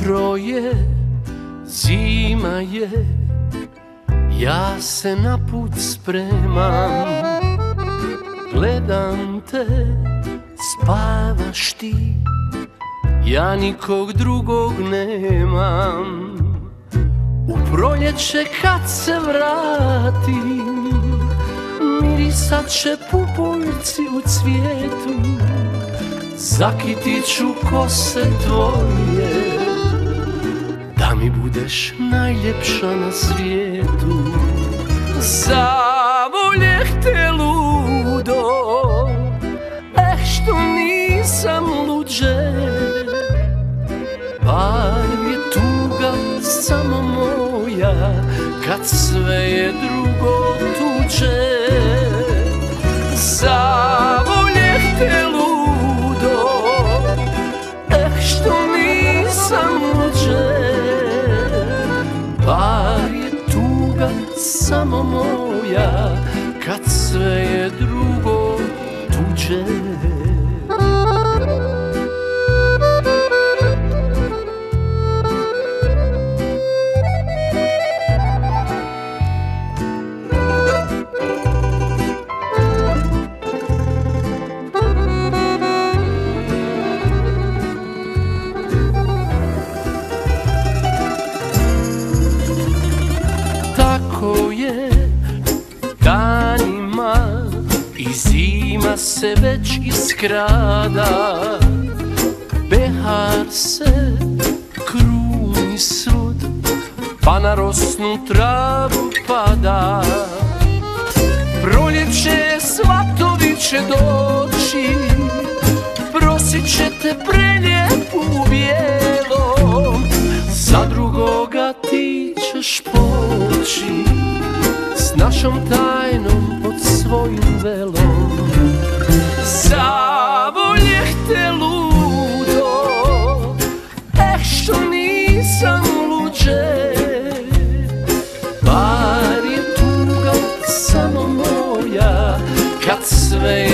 Jutro je, zima je, ja se na put spremam. Gledam te, spavaš ti, ja nikog drugog nemam. U proljeće kad se vratim, mirisat će pupoljci u cvijetu. Zakitit ću kose tvoje, da mi budeš najljepša na svijetu. Zavoljeh te ludo, što nisam luđe, bar je tuga samo moja, kad sve je drugo tuđe. Zavoljeh te ludo, što nisam luđe, bar je tuga samo moja, kad sve je drugo tuđe. Tako je danima i zima se već iskrada. Behar se kruni sud, pa na rosnu travu pada. Proljeće svatovi će doći, prosit će te prelijepu u bijelom. Za drugoga ti ćeš poći, s našom tajnom pod svojim velom. Zavoljeh te ludo, što nisam luđe, bar je tuga samo moja, kad sve